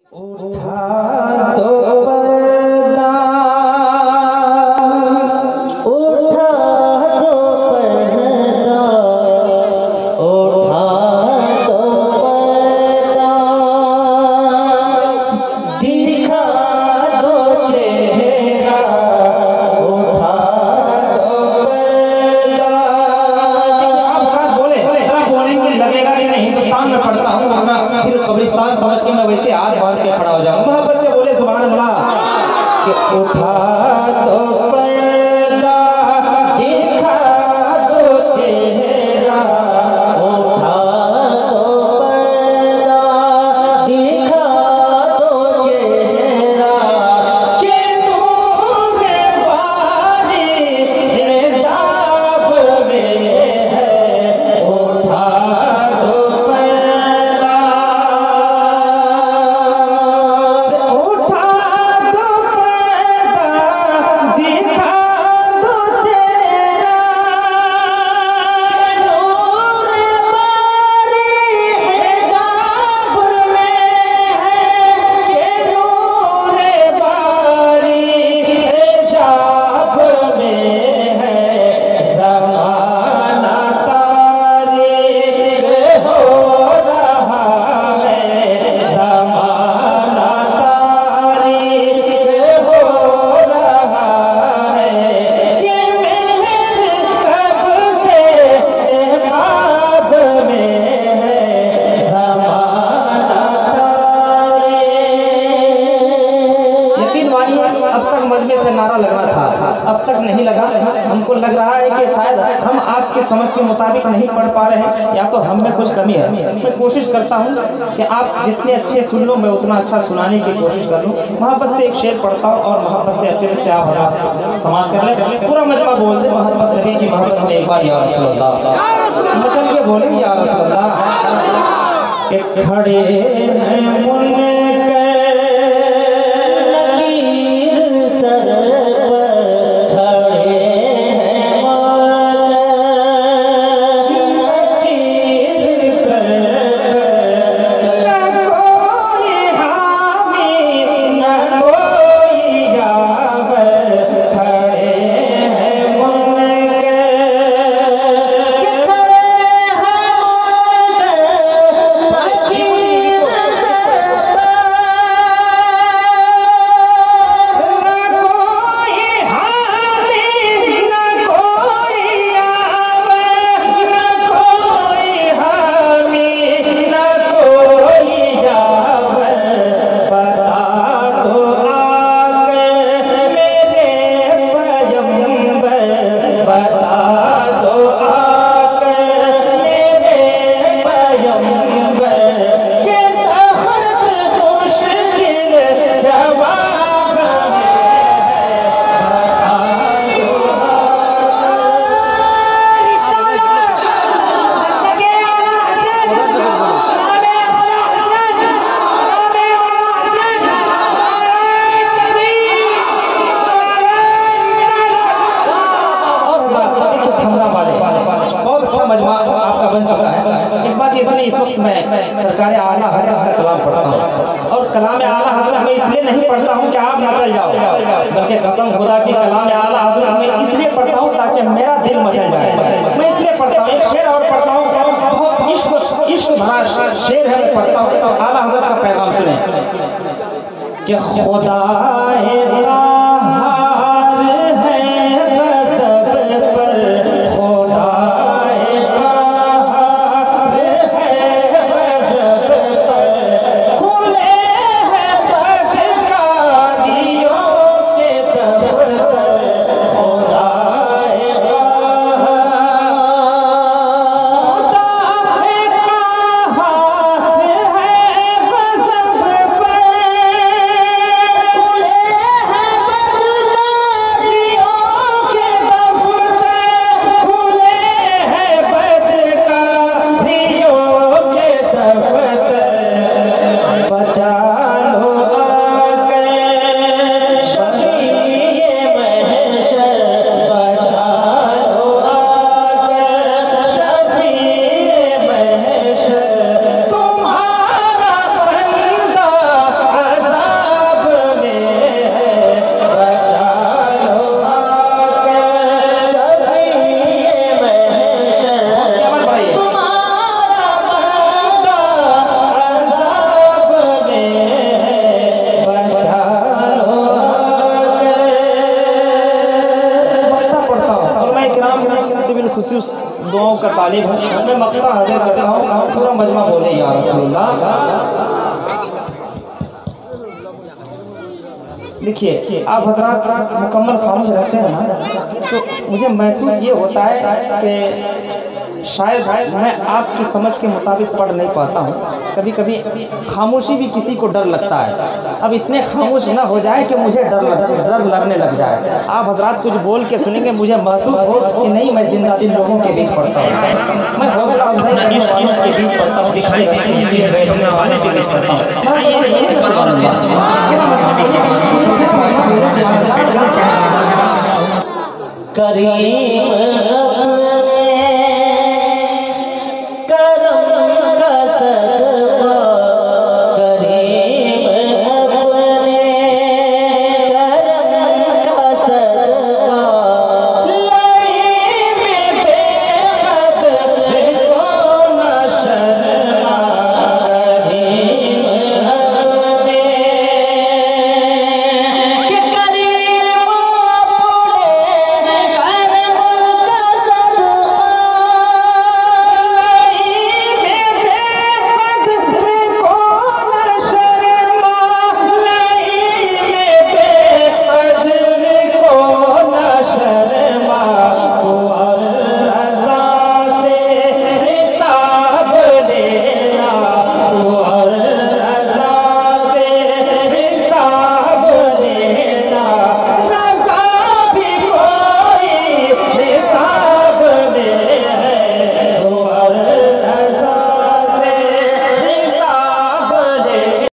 उठा दो पर्दा, उठा दो पर्दा, उठा दो पर्दा, दिखा दो चेहरा, उठा दो पर्दा। आप बोले बोलेंगे लगेगा कि मैं हिंदुस्तान में पढ़ता हूँ, वरना फिर कब्रिस्तान समझ के मैं वैसे हाथ बांध के खड़ा हो जाऊँ। मोहब्बत से बोले सुभान अल्लाह कि उठा दो पर्दा, दिखा दो चेहरा, उठा दो पर्दा, दिखा दो चेहरा, के नूर बारी हिजाब में है, उठा दो पर्दा, उठा दो पर्दा, दिखा दो चेहरा, नूर बारी हिजाब में है, के नूर बारी हिजाब में है, ज़माना तारीक हो रहा है, ज़माना तारीक हो रहा है, कि मेहर कब से ख्वाब में है, ज़माना तारीक। यकीन मानिए अब तक मजमे से नारा लग रहा था, अब तक नहीं लगा। हमको लग रहा है कि शायद हम आपकी समझ के मुताबिक नहीं पढ़ पा रहे हैं, या तो हम में कुछ कमी है। मैं कोशिश करता हूँ कि आप जितने अच्छे सुन लो, मैं उतना अच्छा सुनाने की कोशिश कर लूँ। मोहब्बत से एक शेर पढ़ता हूँ और मोहब्बत से अकेले से आप समाप्त कर ले। पूरा मजमा बोल दे मोहब्बत नबी की मोहब्बत में एक बार या रसूल अल्लाह, मचल के बोले या रसूल अल्लाह। कि खड़े हैं मुनकर लकीर सर पर, खड़े हैं मुनकर लकीर सर पर, न कोई हामी न कोई यावर, खड़े हैं मुनकर, कि खड़े हैं मुनकर लकीर सर पर, न कोई हामी न कोई यावर, न कोई हामी न कोई यावर, बता दो आकर मेरे पैगंबर, बता दो आकर मेरे पैगंबर, के सख्त मुश्किल जवाब में है, बता दो बहुत अच्छा मजमा आपका बन चुका है। एक बात ये सुनिए, इस वक्त मैं सरकार आला हजरत का कलाम पढ़ता हूँ, और कलाम आला हजरत मैं इसलिए नहीं पढ़ता हूँ कि आप मचल जाओ, बल्कि कसम खुदा की कलाम आला हजरत मैं इसलिए पढ़ता हूँ ताकि मेरा दिल मचल जाए। मैं इसलिए पढ़ता हूँ, एक शेर और पढ़ता हूँ, बहुत इश्क भरा शेर है, मैं पढ़ता हूँ। आला हजरत का पैगाम सुने कि खुदा है कहार है गज़ब पर, खुदा है कहार है गज़ब पर, खुले हैं बदकारियों के दफ्तर, खुदा है कहार, खुदा है कहार है गज़ब पर, खुले हैं उस दुआओं का तालिब हूँ। मैं मक्ता हाजिर करता हूँ, पूरा मजमा बोले या रसूलुल्लाह। देखिए आप हजरात मुकम्मल खामोश रहते हैं ना, तो मुझे महसूस ये होता है कि शायद मैं आपकी समझ के मुताबिक पढ़ नहीं पाता हूँ। कभी कभी खामोशी भी किसी को डर लगता है। अब इतने खामोश ना हो जाए कि मुझे डर लगने लग जाए। आप हजरात कुछ बोल के सुनेंगे, मुझे महसूस हो कि नहीं मैं जिंदा दिल लोगों के बीच पढ़ता हूँ, मैं हौसला अफजाई करने वालों के बीच पढ़ता हूँ, दिखाई वाले के बीच पढ़ता हूँ।